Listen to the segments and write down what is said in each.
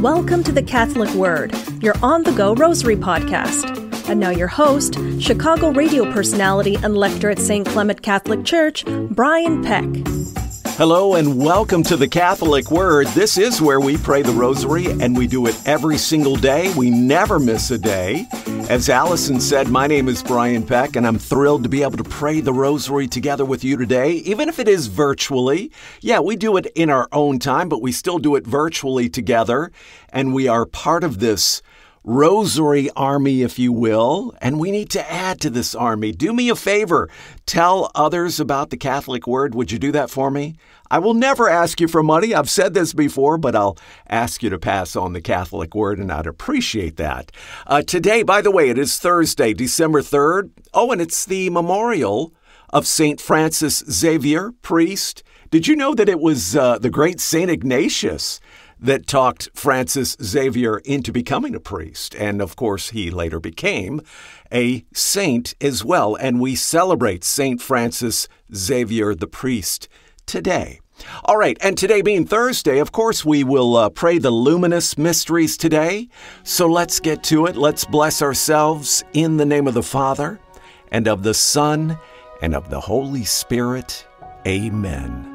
Welcome to the Catholic Word, your on-the-go rosary podcast. And now your host, Chicago radio personality and lector at St. Clement Catholic Church, Brian Peck. Hello and welcome to the Catholic Word. This is where we pray the rosary, and we do it every single day. We never miss a day. As Allison said, my name is Brian Peck, and I'm thrilled to be able to pray the rosary together with you today, even if it is virtually. Yeah, we do it in our own time, but we still do it virtually together, and we are part of this rosary army, if you will, and we need to add to this army. Do me a favor. Tell others about the Catholic Word. Would you do that for me? I will never ask you for money. I've said this before, but I'll ask you to pass on the Catholic Word, and I'd appreciate that. Today, by the way, it is Thursday, December 3rd. Oh, and it's the memorial of St. Francis Xavier, priest. Did you know that it was the great St. Ignatius that talked Francis Xavier into becoming a priest? And of course, he later became a saint as well. And we celebrate St. Francis Xavier the priest today. All right, and today being Thursday, of course, we will pray the Luminous Mysteries today. So let's get to it. Let's bless ourselves in the name of the Father, and of the Son, and of the Holy Spirit. Amen.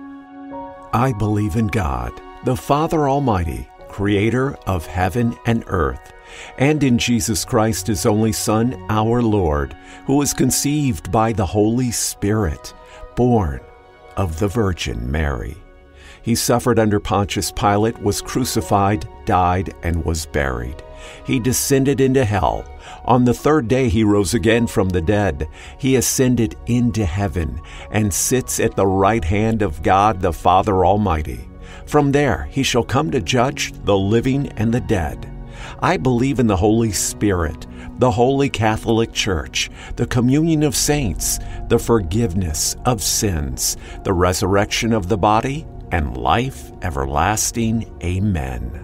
I believe in God, the Father Almighty, creator of heaven and earth, and in Jesus Christ, his only Son, our Lord, who was conceived by the Holy Spirit, born of the Virgin Mary. He suffered under Pontius Pilate, was crucified, died, and was buried. He descended into hell. On the third day he rose again from the dead. He ascended into heaven and sits at the right hand of God the Father Almighty. From there he shall come to judge the living and the dead. I believe in the Holy Spirit, the Holy Catholic Church, the communion of saints, the forgiveness of sins, the resurrection of the body, and life everlasting. Amen.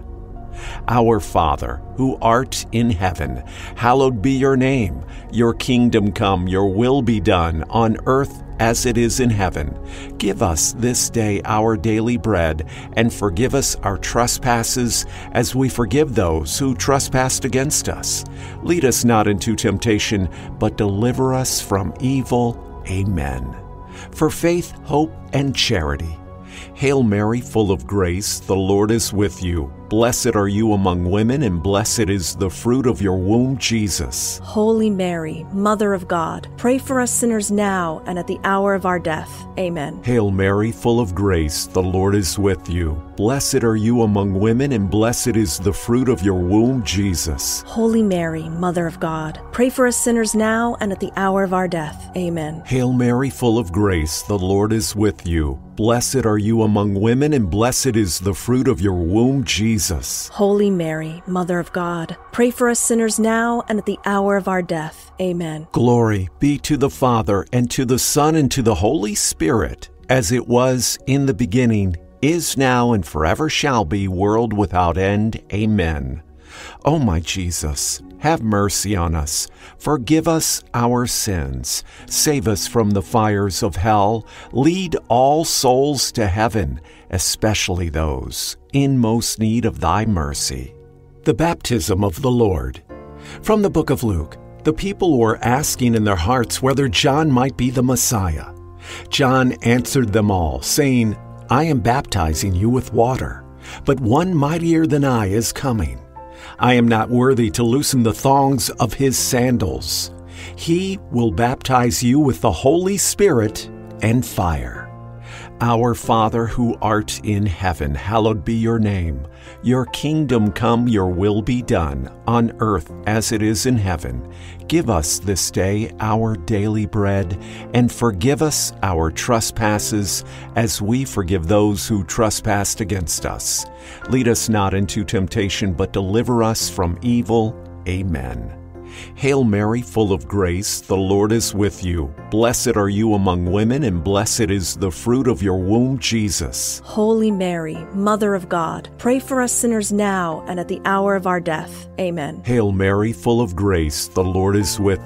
Our Father, who art in heaven, hallowed be your name. Your kingdom come, your will be done, on earth as it is in heaven. Give us this day our daily bread, and forgive us our trespasses, as we forgive those who trespass against us. Lead us not into temptation, but deliver us from evil. Amen. For faith, hope, and charity. Hail Mary, full of grace, the Lord is with you. Blessed are you among women, and blessed is the fruit of your womb, Jesus. Holy Mary, Mother of God, pray for us sinners now and at the hour of our death. Amen. Hail Mary, full of grace, the Lord is with you. Blessed are you among women, and blessed is the fruit of your womb, Jesus. Holy Mary, Mother of God, pray for us sinners now and at the hour of our death. Amen. Hail Mary, full of grace, the Lord is with you. Blessed are you among women, and blessed is the fruit of your womb, Jesus. Holy Mary, Mother of God, pray for us sinners now and at the hour of our death. Amen. Glory be to the Father, and to the Son, and to the Holy Spirit, as it was in the beginning, is now, and forever shall be, world without end. Amen. O my Jesus, have mercy on us. Forgive us our sins. Save us from the fires of hell. Lead all souls to heaven, especially those in most need of thy mercy. The baptism of the Lord. From the book of Luke, the people were asking in their hearts whether John might be the Messiah. John answered them all, saying, I am baptizing you with water, but one mightier than I is coming. I am not worthy to loosen the thongs of his sandals. He will baptize you with the Holy Spirit and fire. Our Father, who art in heaven, hallowed be your name. Your kingdom come, your will be done, on earth as it is in heaven. Give us this day our daily bread, and forgive us our trespasses, as we forgive those who trespass against us. Lead us not into temptation, but deliver us from evil. Amen. Hail Mary, full of grace, the Lord is with you. Blessed are you among women, and blessed is the fruit of your womb, Jesus. Holy Mary, Mother of God, pray for us sinners now and at the hour of our death. Amen. Hail Mary, full of grace, the Lord is with you.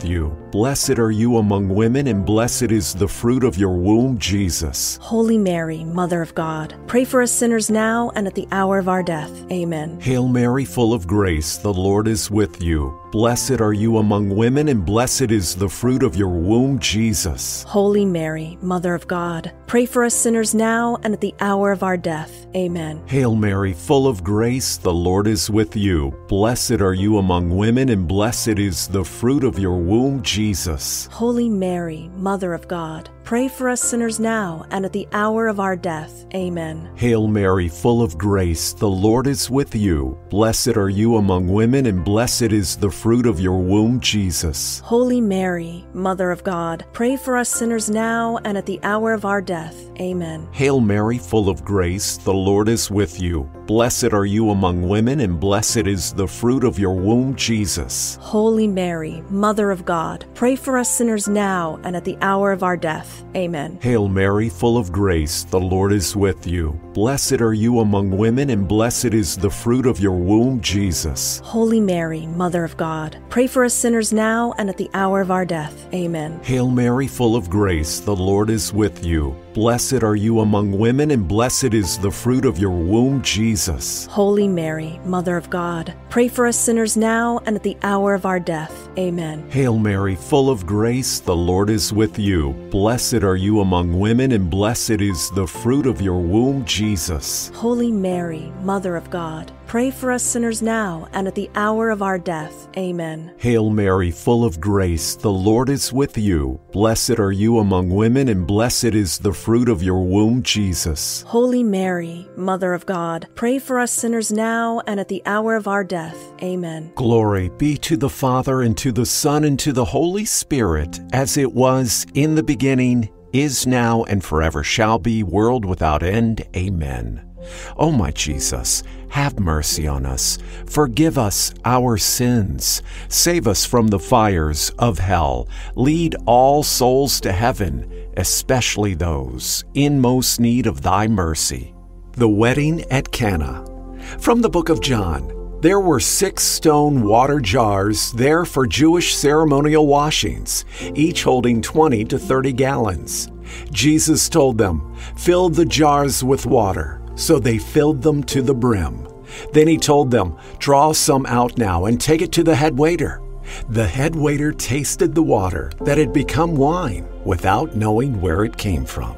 Blessed are you among women, and blessed is the fruit of your womb, Jesus. Holy Mary, Mother of God, pray for us sinners now and at the hour of our death. Amen. Hail Mary, full of grace, the Lord is with you. Blessed are you among women, and blessed is the fruit of your womb, Jesus. Holy Mary, Mother of God, pray for us sinners now and at the hour of our death. Amen. Hail Mary, full of grace, the Lord is with you. Blessed are you among women, and blessed is the fruit of your womb, Jesus. Holy Mary, Mother of God, pray for us sinners now and at the hour of our death. Amen. Hail Mary, full of grace, the Lord is with you. Blessed are you among women, and blessed is the fruit of your womb, Jesus. Holy Mary, Mother of God, pray for us sinners now and at the hour of our death. Amen. Hail Mary, full of grace, the Lord is with you. Blessed are you among women, and blessed is the fruit of your womb, Jesus. Holy Mary, Mother of God, pray for us sinners now and at the hour of our death. Amen. Hail Mary, full of grace, the Lord is with you. Blessed are you among women, and blessed is the fruit of your womb, Jesus. Holy Mary, Mother of God, pray for us sinners now and at the hour of our death. Amen. Hail Mary, full of grace, the Lord is with you. Blessed are you among women, and blessed is the fruit of your womb, Jesus. Holy Mary, Mother of God, pray for us sinners now and at the hour of our death. Amen. Hail Mary, full of grace, the Lord is with you. Blessed are you among women, and blessed is the fruit of your womb, Jesus. Holy Mary, Mother of God, pray for us sinners now and at the hour of our death. Amen. Hail Mary, full of grace, the Lord is with you. Blessed are you among women, and blessed is the fruit of your womb, Jesus. Holy Mary, Mother of God, pray for us sinners now and at the hour of our death. Amen. Glory be to the Father, and to the Son, and to the Holy Spirit, as it was in the beginning, is now, and forever shall be, world without end. Amen. O my Jesus, have mercy on us. Forgive us our sins. Save us from the fires of hell. Lead all souls to heaven, especially those in most need of thy mercy. The Wedding at Cana. From the book of John. There were 6 stone water jars there for Jewish ceremonial washings, each holding 20 to 30 gallons. Jesus told them, "Fill the jars with water." So they filled them to the brim. Then he told them, "Draw some out now and take it to the head waiter." The head waiter tasted the water that had become wine without knowing where it came from.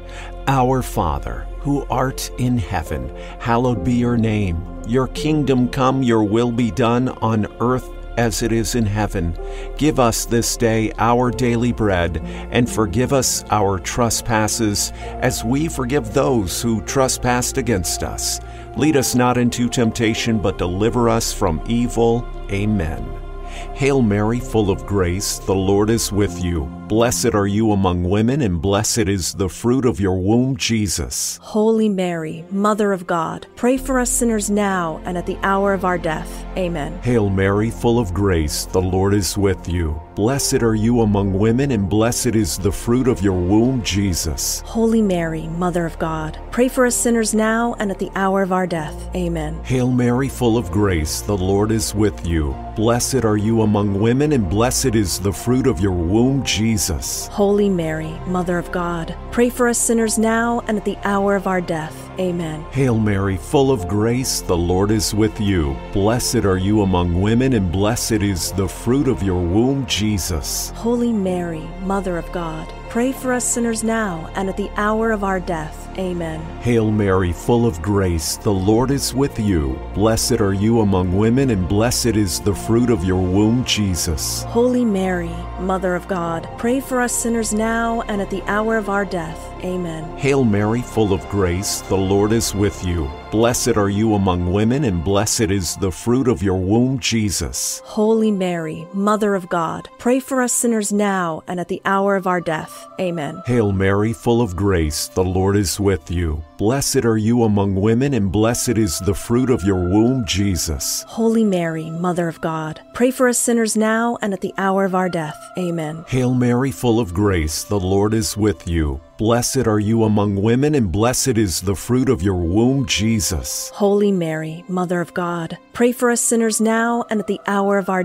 Our Father, who art in heaven, hallowed be your name. Your kingdom come, your will be done on earth as it is in heaven. Give us this day our daily bread, and forgive us our trespasses, as we forgive those who trespass against us. Lead us not into temptation, but deliver us from evil. Amen. Hail Mary, full of grace, the Lord is with you. Blessed are you among women, and blessed is the fruit of your womb, Jesus. Holy Mary, Mother of God, pray for us sinners now and at the hour of our death. Amen. Hail Mary, full of grace, the Lord is with you. Blessed are you among women, and blessed is the fruit of your womb, Jesus. Holy Mary, Mother of God, pray for us sinners now and at the hour of our death. Amen. Hail Mary, full of grace, the Lord is with you. Blessed are you among women, and blessed is the fruit of your womb, Jesus. Holy Mary, Mother of God, pray for us sinners now and at the hour of our death. Amen. Hail Mary, full of grace, the Lord is with you. Blessed are you among women, and blessed is the fruit of your womb, Jesus. Holy Mary, Mother of God, pray for us sinners now and at the hour of our death. Amen. Hail Mary, full of grace, the Lord is with you. Blessed are you among women, and blessed is the fruit of your womb, Jesus. Holy Mary, Mother of God, pray for us sinners now and at the hour of our death. Amen. Hail Mary, full of grace, the Lord is with you. Blessed are you among women, and blessed is the fruit of your womb, Jesus. Holy Mary, Mother of God, pray for us sinners now and at the hour of our death. Amen. Hail Mary, full of grace, the Lord is with you. Blessed are you among women, and blessed is the fruit of your womb, Jesus. Holy Mary, Mother of God, pray for us sinners now and at the hour of our death. Amen. Hail Mary, full of grace, the Lord is with you. Blessed are you among women, and blessed is the fruit of your womb, Jesus. Holy Mary, Mother of God, pray for us sinners now and at the hour of our death.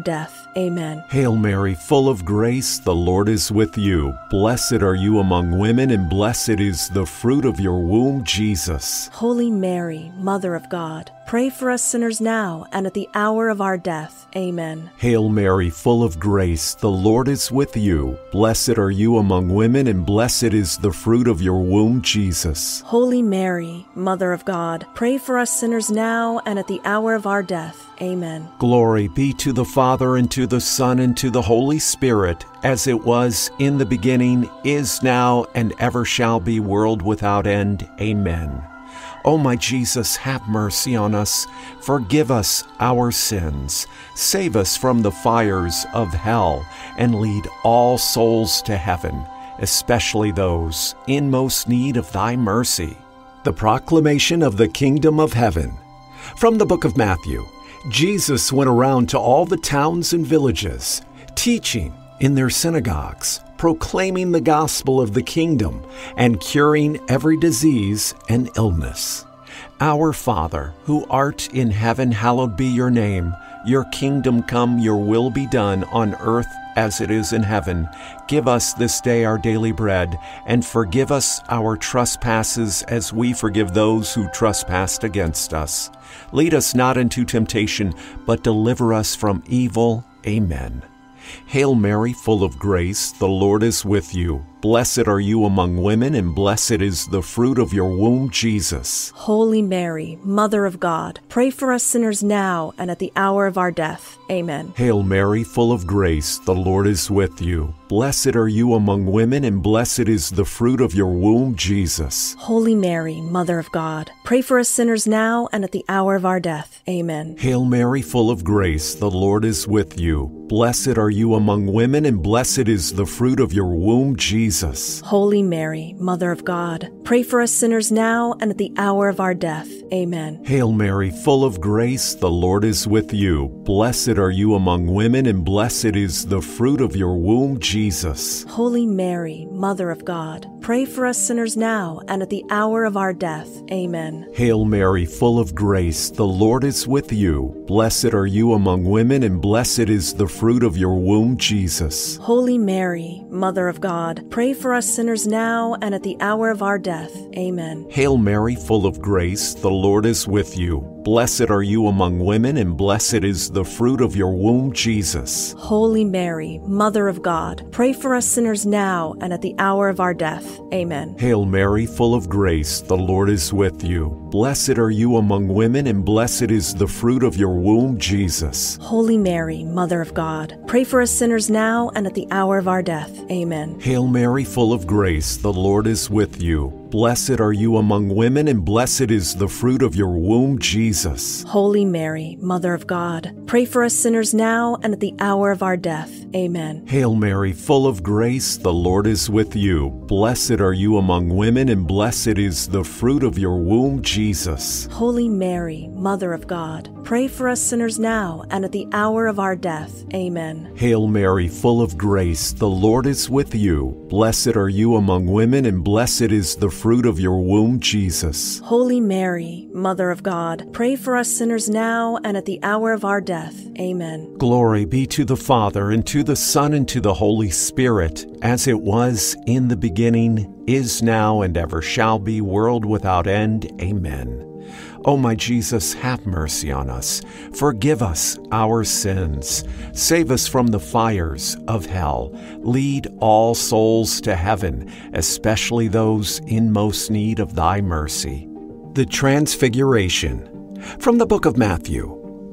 Amen. Hail Mary, full of grace, the Lord is with you. Blessed are you among women, and blessed is the fruit of your womb, Jesus. Holy Mary, Mother of God, pray for us sinners now and at the hour of our death. Amen. Hail Mary, full of grace, the Lord is with you. Blessed are you among women, and blessed is the fruit of your womb, Jesus. Holy Mary, Mother of God, pray for us sinners now and at the hour of our death. Amen. Glory be to the Father, and to the Son, and to the Holy Spirit, as it was in the beginning, is now, and ever shall be, world without end. Amen. O my Jesus, have mercy on us. Forgive us our sins. Save us from the fires of hell, and lead all souls to heaven, especially those in most need of thy mercy. The proclamation of the kingdom of heaven. From the book of Matthew. Jesus went around to all the towns and villages, teaching in their synagogues, proclaiming the gospel of the kingdom, and curing every disease and illness. Our Father, who art in heaven, hallowed be your name. Your kingdom come, your will be done on earth as it is in heaven. Give us this day our daily bread, and forgive us our trespasses as we forgive those who trespass against us. Lead us not into temptation, but deliver us from evil. Amen. Hail Mary, full of grace, the Lord is with you. Blessed are you among women, and blessed is the fruit of your womb, Jesus. Holy Mary, Mother of God, pray for us sinners now and at the hour of our death. Amen. Hail Mary, full of grace, the Lord is with you. Blessed are you among women, and blessed is the fruit of your womb, Jesus. Holy Mary, Mother of God, pray for us sinners now and at the hour of our death. Amen. Hail Mary, full of grace, the Lord is with you. Blessed are you among women, and blessed is the fruit of your womb, Jesus. Holy Mary, Mother of God, pray for us sinners now and at the hour of our death. Amen. Hail Mary, full of grace, the Lord is with you. Blessed are you among women, and blessed is the fruit of your womb, Jesus. Holy Mary, Mother of God, pray for us sinners now and at the hour of our death. Amen. Hail Mary, full of grace, the Lord is with you. Blessed are you among women, and blessed is the fruit of your womb, Jesus. Holy Mary, Mother of God, pray for us sinners now and at the hour of our death. Amen. Hail Mary, full of grace, the Lord is with you. Blessed are you among women, and blessed is the fruit of your womb, Jesus. Holy Mary, Mother of God, pray for us sinners now and at the hour of our death. Amen. Hail Mary, full of grace, the Lord is with you. Blessed are you among women, and blessed is the fruit of your womb, Jesus. Holy Mary, Mother of God, pray for us sinners now and at the hour of our death. Amen. Hail Mary, full of grace, the Lord is with you. Blessed are you among women, and blessed is the fruit of your womb, Jesus. Holy Mary, Mother of God, pray for us sinners now and at the hour of our death. Amen. Hail Mary, full of grace, the Lord is with you. Blessed are you among women, and blessed is the fruit of your womb, Jesus. Holy Mary, Mother of God, pray for us sinners now and at the hour of our death. Amen. Hail Mary, full of grace, the Lord is with you. Blessed are you among women, and blessed is the fruit of your womb, Jesus. Holy Mary, Mother of God, pray for us sinners now and at the hour of our death. Amen. Glory be to the Father, and to the Son, and to the Holy Spirit, as it was in the beginning, is now, and ever shall be, world without end. Amen. O my Jesus, have mercy on us. Forgive us our sins. Save us from the fires of hell. Lead all souls to heaven, especially those in most need of thy mercy. The Transfiguration. From the book of Matthew.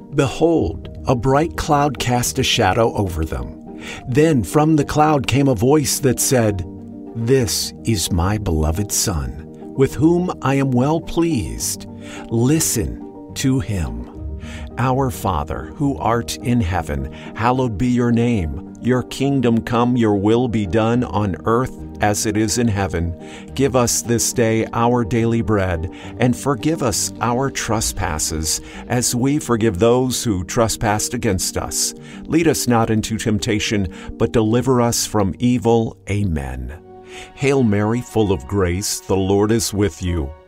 Behold, a bright cloud cast a shadow over them. Then from the cloud came a voice that said, "This is my beloved Son, with whom I am well pleased. Listen to him. Our Father, who art in heaven, hallowed be your name. Your kingdom come, your will be done on earth as it is in heaven. Give us this day our daily bread, and forgive us our trespasses, as we forgive those who trespass against us. Lead us not into temptation, but deliver us from evil. Amen. Hail Mary, full of grace, the Lord is with you.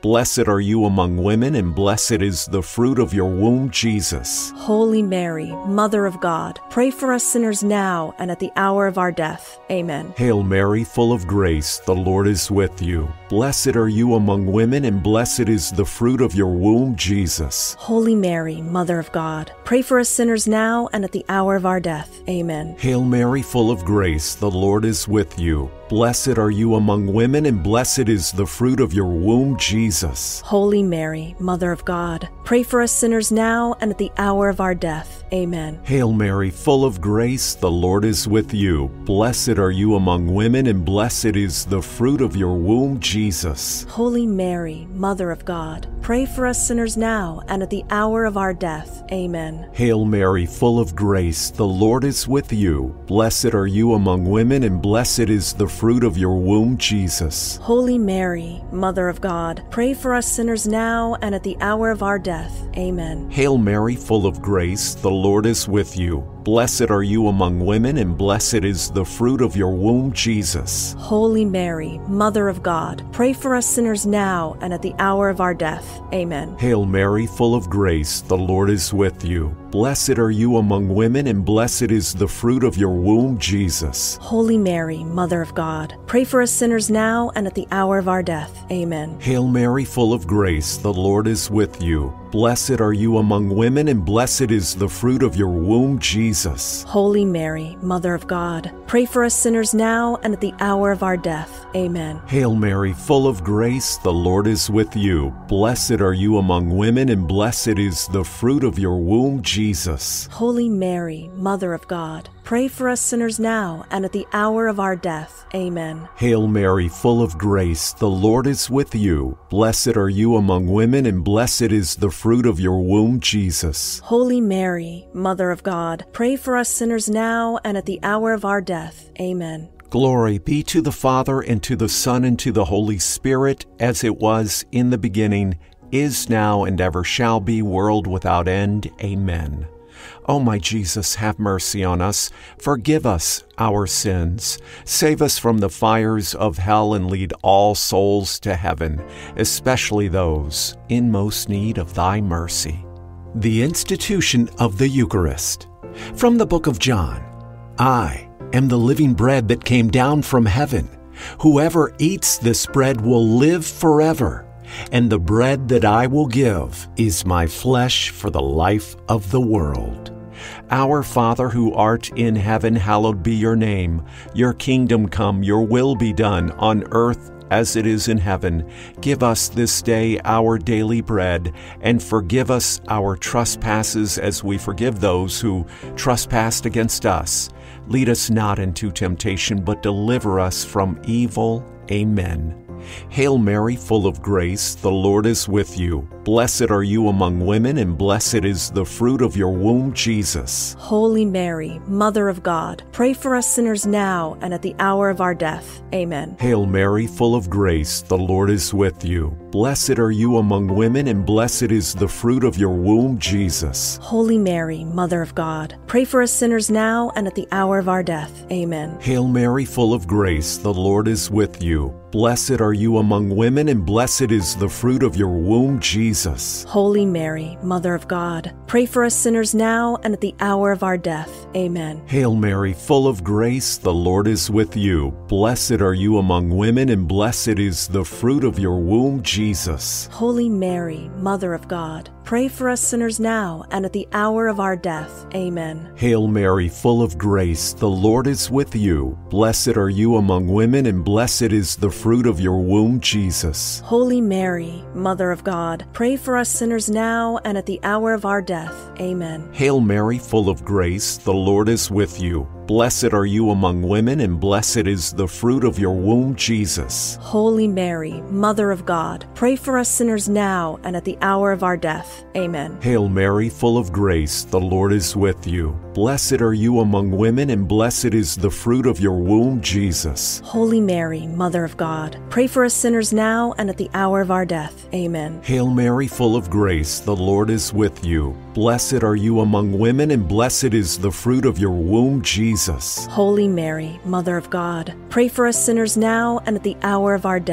Blessed are you among women, and blessed is the fruit of your womb, Jesus. Holy Mary, Mother of God, pray for us sinners now and at the hour of our death. Amen. Hail Mary, full of grace, the Lord is with you. Blessed are you among women, and blessed is the fruit of your womb, Jesus. Holy Mary, Mother of God, pray for us sinners now and at the hour of our death. Amen. Hail Mary, full of grace, the Lord is with you. Blessed are you among women, and blessed is the fruit of your womb, Jesus. Holy Mary, Mother of God, pray for us sinners now and at the hour of our death. Amen. Hail Mary, full of grace, the Lord is with you. Blessed are you among women, and blessed is the fruit of your womb, Jesus. Holy Mary, Mother of God, pray for us sinners now and at the hour of our death. Amen. Hail Mary, full of grace, the Lord is with you. Blessed are you among women, and blessed is the fruit of your womb, Jesus. Holy Mary, Mother of God, pray for us sinners now and at the hour of our death. Amen. Hail Mary, full of grace, the Lord is with you. Blessed are you among women, and blessed is the fruit of your womb, Jesus. Holy Mary, Mother of God, pray for us sinners now and at the hour of our death. Amen. Hail Mary, full of grace, the Lord is with you. Blessed are you among women, and blessed is the fruit of your womb, Jesus. Holy Mary, Mother of God, pray for us sinners now and at the hour of our death. Amen. Hail Mary, full of grace, the Lord is with you. Blessed are you among women, and blessed is the fruit of your womb, Jesus. Holy Mary, Mother of God, pray for us sinners now and at the hour of our death. Amen. Hail Mary, full of grace, the Lord is with you. Blessed are you among women, and blessed is the fruit of your womb, Jesus. Holy Mary, Mother of God, pray for us sinners now and at the hour of our death. Amen. Hail Mary, full of grace, the Lord is with you. Blessed are you among women, and blessed is the fruit of your womb, Jesus. Holy Mary, Mother of God, pray for us sinners now and at the hour of our death. Amen. Glory be to the Father, and to the Son, and to the Holy Spirit, as it was in the beginning, is now, and ever shall be, world without end. Amen. O my Jesus, have mercy on us. Forgive us our sins. Save us from the fires of hell, and lead all souls to heaven, especially those in most need of thy mercy. The institution of the Eucharist. From the book of John. I am the living bread that came down from heaven. Whoever eats this bread will live forever. And the bread that I will give is my flesh for the life of the world. Our Father who art in heaven, hallowed be your name. Your kingdom come, your will be done on earth as it is in heaven. Give us this day our daily bread, and forgive us our trespasses as we forgive those who trespass against us. Lead us not into temptation, but deliver us from evil. Amen. Hail Mary, full of grace, the Lord is with you. Blessed are you among women, and blessed is the fruit of your womb, Jesus. Holy Mary, Mother of God, pray for us sinners now and at the hour of our death. Amen. Hail Mary, full of grace, the Lord is with you. Blessed are you among women, and blessed is the fruit of your womb, Jesus. Holy Mary, Mother of God, pray for us sinners now and at the hour of our death. Amen. Hail Mary, full of grace, the Lord is with you. Blessed are you among women, and blessed is the fruit of your womb, Jesus. Holy Mary, Mother of God, pray for us sinners now and at the hour of our death. Amen. Hail Mary, full of grace, the Lord is with you. Blessed are you among women, and blessed is the fruit of your womb, Jesus. Holy Mary, Mother of God, pray for us sinners now and at the hour of our death. Amen. Hail Mary, full of grace, the Lord is with you. Blessed are you among women, and blessed is the fruit of your womb, Jesus. Holy Mary, Mother of God, pray for us sinners now and at the hour of our death. Amen. Hail Mary, full of grace, the Lord is with you. Blessed are you among women, and blessed is the fruit of your womb, Jesus. Holy Mary, Mother of God, pray for us sinners now and at the hour of our death. Amen. Hail Mary, full of grace, the Lord is with you. Blessed are you among women, and blessed is the fruit of your womb, Jesus. Holy Mary, Mother of God, pray for us sinners now and at the hour of our death. Amen. Hail Mary, full of grace, the Lord is with you. Blessed are you among women, and blessed is the fruit of your womb, Jesus. Holy Mary, Mother of God, pray for us sinners now and at the hour of our death.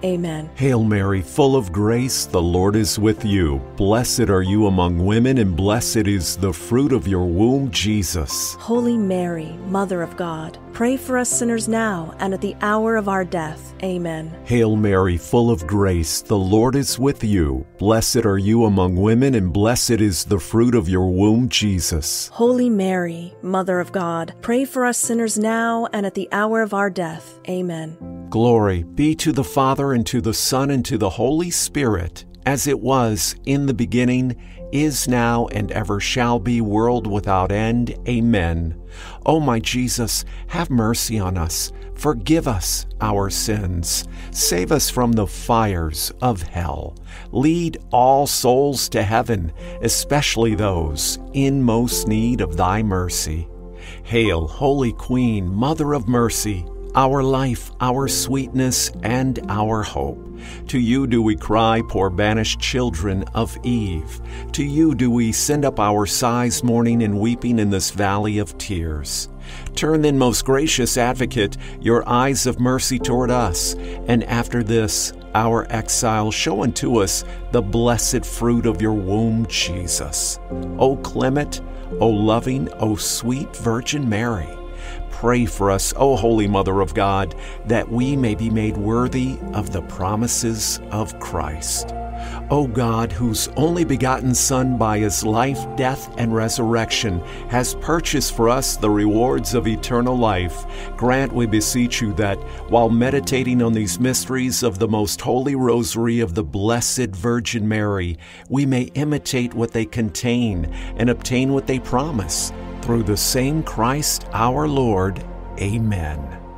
Amen. Hail Mary, full of grace, the Lord is with you. Blessed are you among women, and blessed is the fruit of your womb, Jesus. Holy Mary, Mother of God, pray for us sinners now and at the hour of our death. Amen. Hail Mary, full of grace, the Lord is with you. Blessed are you among women, and blessed is the fruit of your womb, Jesus. Holy Mary, Mother of God, pray for us sinners now and at the hour of our death. Amen. Glory be to the Father, and to the Son, and to the Holy Spirit, as it was in the beginning, is now, and ever shall be, world without end. Amen. O my Jesus, have mercy on us. Forgive us our sins. Save us from the fires of hell. Lead all souls to heaven, especially those in most need of thy mercy. Hail, Holy Queen, Mother of Mercy, our life, our sweetness, and our hope. To you do we cry, poor banished children of Eve. To you do we send up our sighs, mourning and weeping in this valley of tears. Turn then, most gracious Advocate, your eyes of mercy toward us, and after this, our exile, show unto us the blessed fruit of your womb, Jesus. O clement, O loving, O sweet Virgin Mary, pray for us, O Holy Mother of God, that we may be made worthy of the promises of Christ. O God, whose only begotten Son, by his life, death, and resurrection, has purchased for us the rewards of eternal life, grant, we beseech you, that, while meditating on these mysteries of the most holy rosary of the Blessed Virgin Mary, we may imitate what they contain and obtain what they promise. Through the same Christ our Lord. Amen.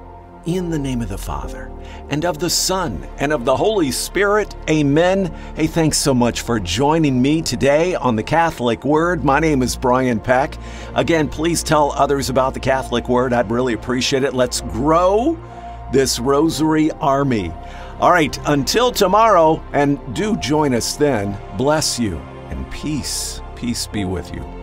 In the name of the Father, and of the Son, and of the Holy Spirit. Amen. Hey, thanks so much for joining me today on the Catholic Word. My name is Brian Peck. Again, please tell others about the Catholic Word. I'd really appreciate it. Let's grow this rosary army. All right, until tomorrow, and do join us then. Bless you, and peace be with you.